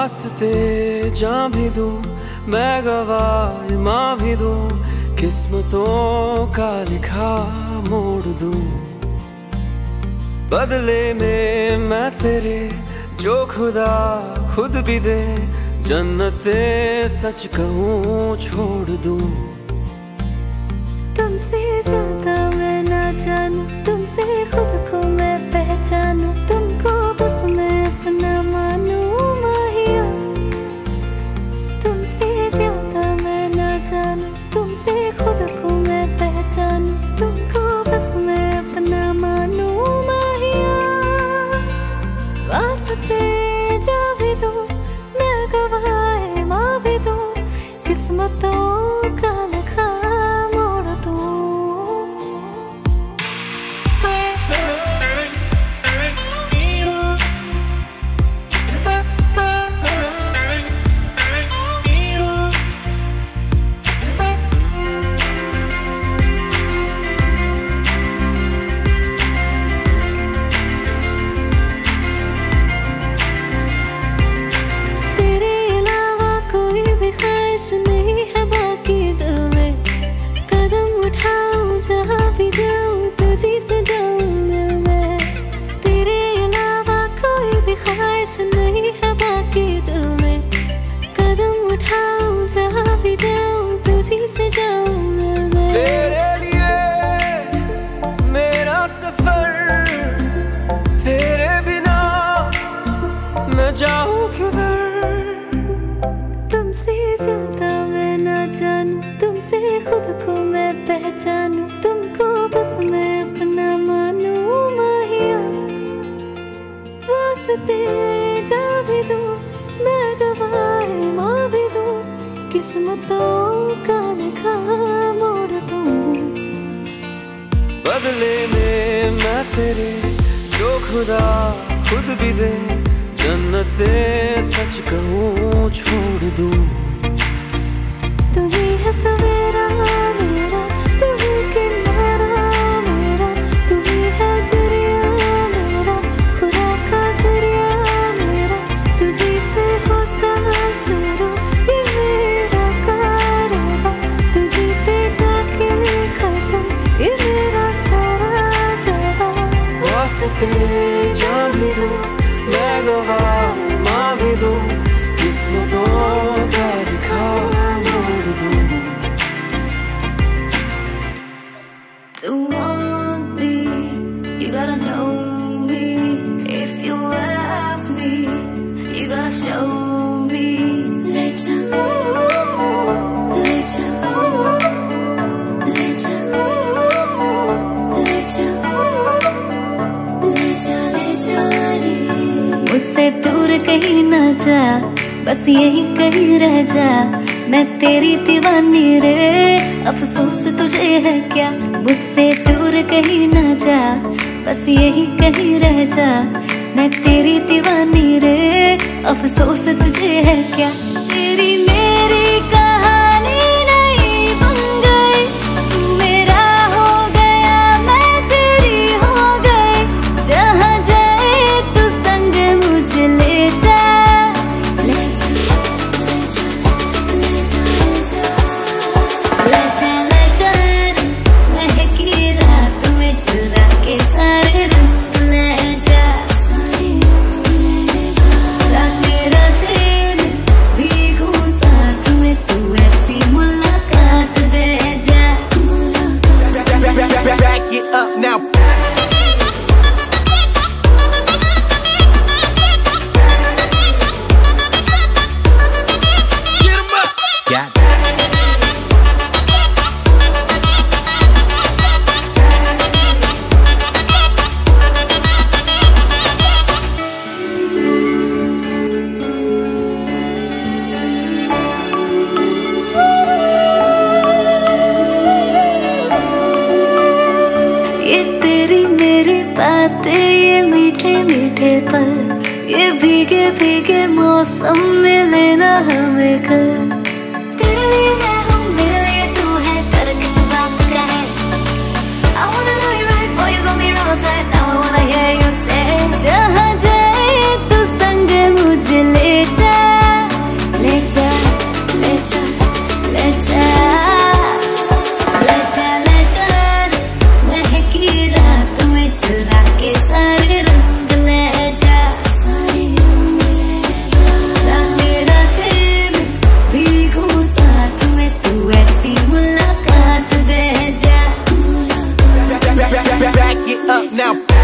वास्ते जान भी दूं, मैं गवाह माँ भी दूं, किस्मतों का लिखा मोड़ दूं। बदले में मैं तेरे जो खुदा खुद भी दे, जन्नते सच कहूँ छोड़ दूं। तुमसे ज्यादा मैं ना जानूं, तुमसे खुद को मैं पहचानूं, तुमको बस मैं अपना मानूं माहिया। तुमसे ज्यादा मैं ना जानूं, तुमसे खुद को मैं पहचानूं, तुमको बस मैं अपना मानूं माहिया। वास्ते जा भी दूं, मैं गवाह माँ भी दूं, किस्मतों का लिखा मोड़ दूं। नहीं है बाकी दिल में, कदम उठाऊं जहाँ भी जाऊं तुझी से जाऊं मिल मैं। तेरे अलावा कोई भी ख्वाहिश नहीं है बाकी दिल में, कदम उठाऊं जहाँ भी जाऊं तुझी से जाऊं मिल मैं। तेरे लिए मेरा सफर, तेरे बिना मैं जाऊं किधर। तुमसे ज्यादा मैं ना जानूं, तुमसे खुद को मैं पहचानूं, तुमको बस मैं अपना मानूं माहिया। वास्ते जा भी दूं, मैं गवाह माँ भी दूं, किस्मतों का लिखा मोड़ दूं। बदले में मैं तेरे जो खुदा खुद भी दे, जन्नते सच कहूँ छोड़ दूं। तू ही है सवेरा मेरा, तू ही किनारा मेरा, तू ही है दरिया मेरा, खुदा का जरिया मेरा। तुझी से होता शुरू ये मेरा कारवां, तुझी पे जाके खत्म ये मेरा सारा जहां। वास्ते जान भी दूं, मैं गवाह माँ भी दूं, किस्मतों का लिखा मोड़ दूं। To want me, you gotta know me. If you love me, you gotta show me. Let you know, let you know, let you know, let you know, let you मुझसे दूर कहीं ना जा, बस यही कहीं रह जा। मैं तेरी दीवानी रे, अफसोस तुझे है क्या। मुझसे दूर कहीं ना जा, बस यही कहीं रह जा। मैं तेरी दीवानी रे, अफसोस तुझे है क्या। तेरी मेरी कहानी नहीं बन गई, तू मेरा हो गया मैं तेरी हो गई। जहाँ जाए तू संग मुझे ले जा, ले जा, ले जा, ले जा, ले जा, ले जा, महकी रात में चुरा के सारे रंग ले जा, ले जा। राते राते में भीगू साथ में, तू ऐसी मुलाकात दे जा। Back it up now. ये तेरी मेरी बातें, ये मीठे मीठे पल, ये भीगे भीगे मौसम में लेना हमें कर। तेरे लिए मैं हूँ, मेरे लिए तू है, कर किस बात का है। I wanna know you right, boy you got me real tight, now I wanna hear you say। जहाँ जाए तू संग मुझे ले जा। ले जा महकी रात में चुरा के सारे रंग ले जा, सारे रंग ले जा। राते राते में भीगू साथ में, तू ऐसी मुलाकात दे जा। Back it up now.